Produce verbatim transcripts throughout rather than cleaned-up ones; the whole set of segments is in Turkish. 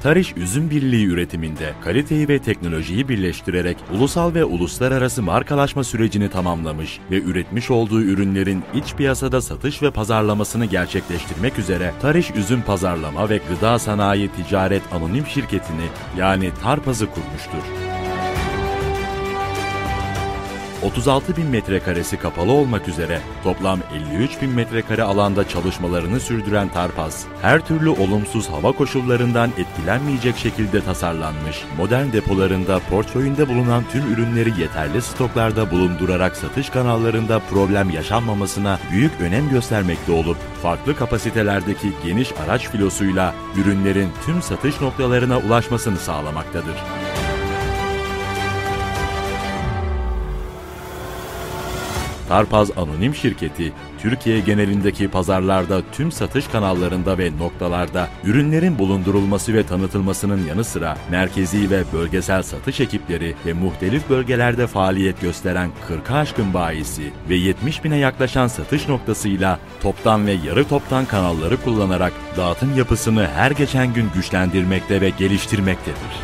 Tariş Üzüm Birliği üretiminde kaliteyi ve teknolojiyi birleştirerek ulusal ve uluslararası markalaşma sürecini tamamlamış ve üretmiş olduğu ürünlerin iç piyasada satış ve pazarlamasını gerçekleştirmek üzere Tariş Üzüm Pazarlama ve Gıda Sanayi Ticaret Anonim Şirketi'ni yani Tarpaz'ı kurmuştur. otuz altı bin metrekaresi kapalı olmak üzere toplam elli üç bin metrekare alanda çalışmalarını sürdüren Tarpaz, her türlü olumsuz hava koşullarından etkilenmeyecek şekilde tasarlanmış, modern depolarında portföyünde bulunan tüm ürünleri yeterli stoklarda bulundurarak satış kanallarında problem yaşanmamasına büyük önem göstermekte olup, farklı kapasitelerdeki geniş araç filosuyla ürünlerin tüm satış noktalarına ulaşmasını sağlamaktadır. Tarpaz Anonim Şirketi, Türkiye genelindeki pazarlarda tüm satış kanallarında ve noktalarda ürünlerin bulundurulması ve tanıtılmasının yanı sıra merkezi ve bölgesel satış ekipleri ve muhtelif bölgelerde faaliyet gösteren kırka aşkın bayisi ve yetmiş bine yaklaşan satış noktasıyla toptan ve yarı toptan kanalları kullanarak dağıtım yapısını her geçen gün güçlendirmekte ve geliştirmektedir.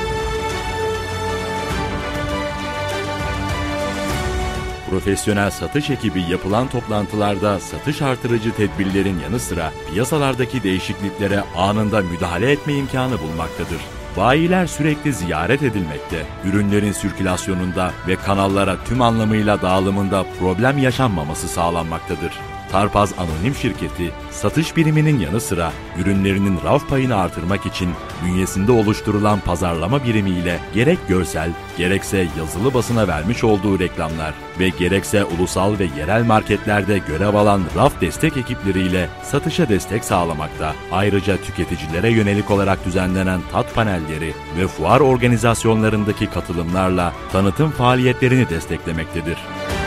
Profesyonel satış ekibi yapılan toplantılarda satış artırıcı tedbirlerin yanı sıra piyasalardaki değişikliklere anında müdahale etme imkanı bulmaktadır. Bayiler sürekli ziyaret edilmekte, ürünlerin sirkülasyonunda ve kanallara tüm anlamıyla dağılımında problem yaşanmaması sağlanmaktadır. Tarpaz Anonim Şirketi, satış biriminin yanı sıra ürünlerinin raf payını artırmak için bünyesinde oluşturulan pazarlama birimiyle gerek görsel, gerekse yazılı basına vermiş olduğu reklamlar ve gerekse ulusal ve yerel marketlerde görev alan raf destek ekipleriyle satışa destek sağlamakta. Ayrıca tüketicilere yönelik olarak düzenlenen tat panelleri ve fuar organizasyonlarındaki katılımlarla tanıtım faaliyetlerini desteklemektedir.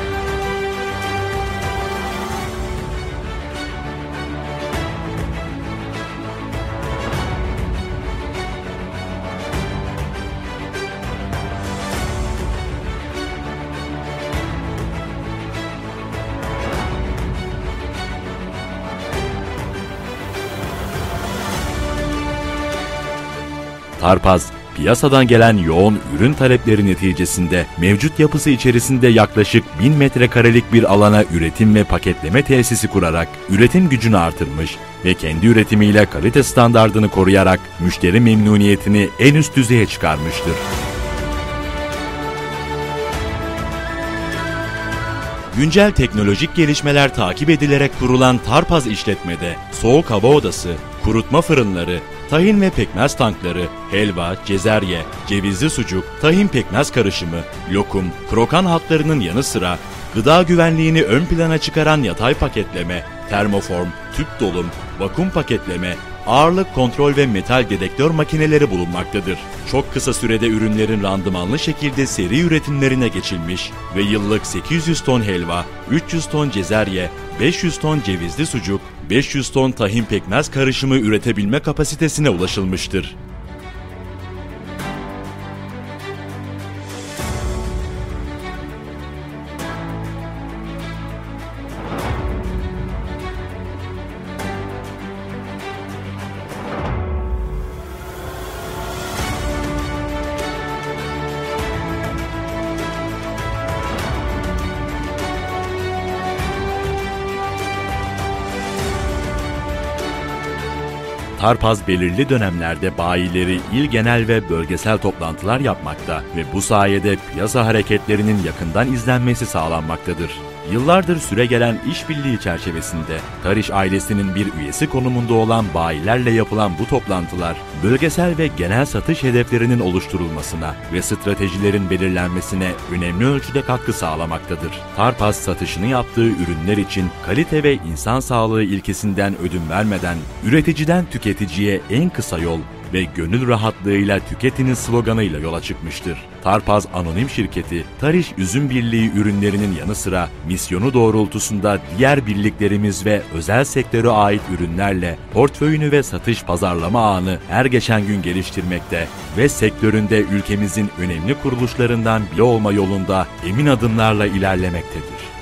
Tarpaz, piyasadan gelen yoğun ürün talepleri neticesinde mevcut yapısı içerisinde yaklaşık bin metrekarelik bir alana üretim ve paketleme tesisi kurarak üretim gücünü artırmış ve kendi üretimiyle kalite standardını koruyarak müşteri memnuniyetini en üst düzeye çıkarmıştır. Güncel teknolojik gelişmeler takip edilerek kurulan Tarpaz işletmede soğuk hava odası, kurutma fırınları, tahin ve pekmez tankları, helva, cezerye, cevizli sucuk, tahin pekmez karışımı, lokum, krokan hatlarının yanı sıra gıda güvenliğini ön plana çıkaran yatay paketleme, termoform, tüp dolum, vakum paketleme, ağırlık kontrol ve metal dedektör makineleri bulunmaktadır. Çok kısa sürede ürünlerin randımanlı şekilde seri üretimlerine geçilmiş ve yıllık sekiz yüz ton helva, üç yüz ton cezerye, beş yüz ton cevizli sucuk, beş yüz ton tahin pekmez karışımı üretebilme kapasitesine ulaşılmıştır. Tarpaz belirli dönemlerde bayileri il genel ve bölgesel toplantılar yapmakta ve bu sayede piyasa hareketlerinin yakından izlenmesi sağlanmaktadır. Yıllardır süregelen işbirliği çerçevesinde Tariş ailesinin bir üyesi konumunda olan bayilerle yapılan bu toplantılar, bölgesel ve genel satış hedeflerinin oluşturulmasına ve stratejilerin belirlenmesine önemli ölçüde katkı sağlamaktadır. Tarpaz satışını yaptığı ürünler için kalite ve insan sağlığı ilkesinden ödün vermeden, üreticiden tüketiciye en kısa yol ve gönül rahatlığıyla tüketinin sloganıyla yola çıkmıştır. Tarpaz Anonim Şirketi, Tariş Üzüm Birliği ürünlerinin yanı sıra misyonu doğrultusunda diğer birliklerimiz ve özel sektöre ait ürünlerle portföyünü ve satış pazarlama ağını her geçen gün geliştirmekte ve sektöründe ülkemizin önemli kuruluşlarından biri olma yolunda emin adımlarla ilerlemektedir.